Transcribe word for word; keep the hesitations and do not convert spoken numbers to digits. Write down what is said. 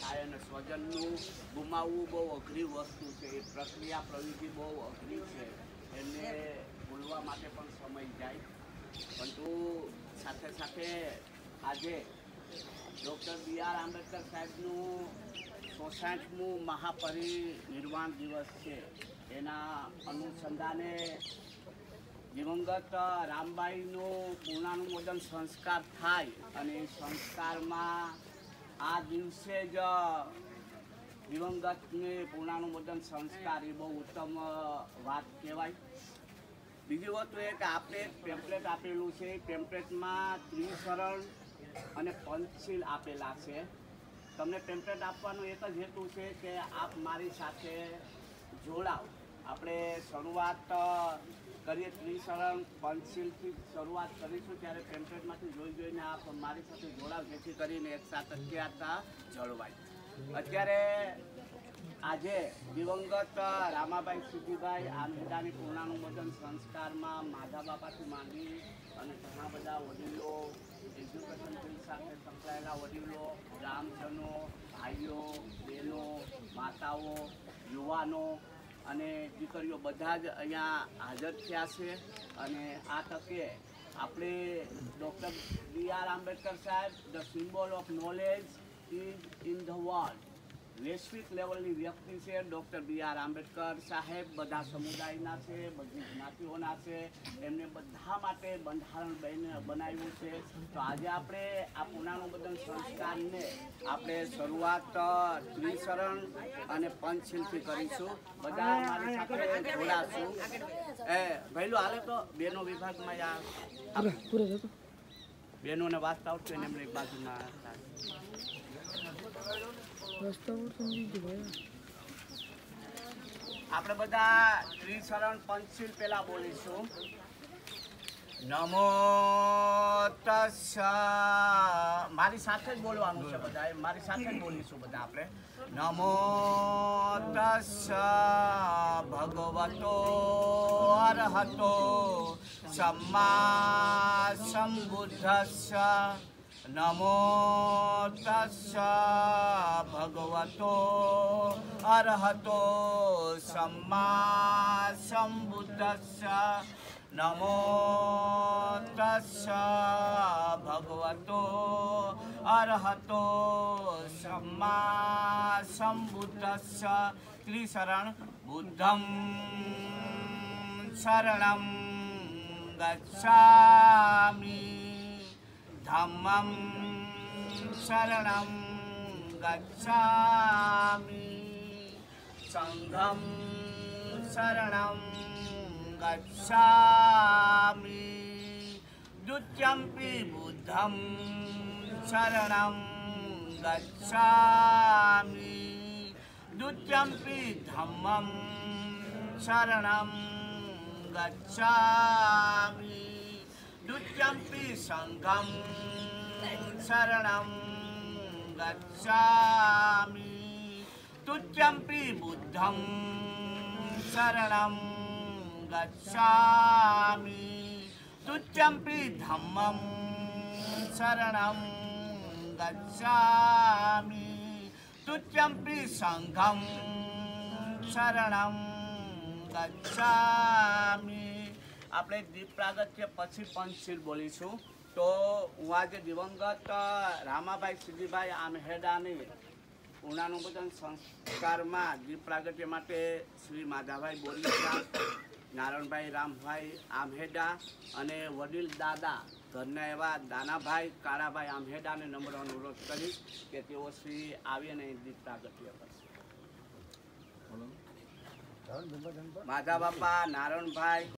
થાય અને સ્વજનનું ગુમાવવું બહુ અઘરી વસ્તુ છે. એ પ્રક્રિયા પ્રવિધિ બહુ અઘરી છે. એને ભૂલવા માટે પણ સમય જાય. પરંતુ સાથે સાથે આજે ડૉક્ટર બી આર આંબેડકર સાહેબનું ચોસાઠમું મહાપરિનિર્વાણ દિવસ છે. એના અનુસંધાને દિવંગત રામબાઈનું પૂર્ણાનુમોદન સંસ્કાર થાય અને એ સંસ્કારમાં આ દિવસે જ દિવંગતને પૂર્ણાનુમોદન સંસ્કાર એ બહુ ઉત્તમ વાત કહેવાય. બીજી વસ્તુ એ કે આપણે એક પેમ્પલેટ આપેલું છે. એ પેમ્પલેટમાં ત્રિશરણ અને પંચશીલ આપેલા છે. તમને પેમ્પલેટ આપવાનો એક જ હેતુ છે કે આપ મારી સાથે જોડાઓ. આપણે શરૂઆત કરીએ ત્રિશરણ પંચશીલથી શરૂઆત કરીશું ત્યારે પેમ્પલેટમાંથી જોઈ જોઈને આપ મારી સાથે જોડાવ, જેથી કરીને એક સાતત્યતા જળવાય. અત્યારે આજે દિવંગત રામાબાઈ સિદ્ધિભાઈ આંબેડાની પૂર્ણાનુમોદન સંસ્કારમાં માધા બાપાથી માંડી અને ઘણા બધા વડીલો, એજ્યુકેશન ફિલ્ડ સાથે સંકળાયેલા વડીલો, ગ્રામજનો, ભાઈઓ, બહેનો, માતાઓ, યુવાનો અને દીકરીઓ બધા જ અહીંયા હાજર થયા છે. અને આ તકે આપણે ડૉક્ટર બી આર આંબેડકર સાહેબ the symbol of knowledge is in the world, વૈશ્વિક લેવલની વ્યક્તિ છે. ડૉક્ટર બી આર આંબેડકર સાહેબ બધા સમુદાયના છે, બધી જ્ઞાતિઓના છે. એમને બધા માટે બંધારણ બનાવ્યું છે. તો આજે આપણે આ પૂર્ણાનુમોદન સંસ્કારને આપણે શરૂઆત ત્રિશરણ અને પંચશીલથી કરીશું. બધા મારી સાથે જોડાશું. એ ભાઈલો હાલે તો બેનો વિભાગમાં આ બહેનોને વાંચતા આવતું એને એમને એક બાજુમાં આપણે બધા ત્રિશરણ પંચશીલ પેલા બોલીશું. નમો તસ્સ, મારી સાથે જ બોલવાનું છે બધા, મારી સાથે જ બોલીશું બધા આપણે. નમો તસ્સ ભગવતો અરહતો સમ્મા સંબુદ્ધસ્સ. નમો તસ્સ ભગવતો અરહતો સમ્મા સંબુદ્ધસ્સ. નમો તસ્સ ભગવતો અરહતો સમ્મા સંબુદ્ધસ્સ. ત્રિશરણ બુદ્ધમ શરણમ ગચ્છામિ, ધમ્મં શરણં ગચ્છામિ, સંઘં શરણં ગચ્છામિ, દ્વિતીયમ્પિ બુદ્ધં શરણં ગચ્છામિ, દ્વિતીયમ્પિ ધમ્મં શરણં ગચ્છામિ, द्वितीयम्पि संघं शरणं गच्छामि, तृतीयम्पि बुद्धं शरणं गच्छामि, तृतीयम्पि धम्मं शरणं गच्छामि, तृतीयम्पि संघं शरणं गच्छामि. આપણે દીપ પ્રાગટ્ય પછી પંચશીલ બોલીશું. તો હું આજે દિવંગત રામાભાઈ સિદ્ધિભાઈ આમહેડાની પૂર્ણાનુમોદન સંસ્કારમાં દીપ પ્રાગટ્ય માટે શ્રી માધાભાઈ બોરીસા, નારણભાઈ રામભાઈ આમહેડા અને વડીલ દાદા ઘરના એવા દાનાભાઈ કાળાભાઈ આમહેડાને નમ્ર અનુરોધ કરીશ કે તેઓ શ્રી આવીને દીપ પ્રાગટ્ય કરશે. માધા બાપા, નારણભાઈ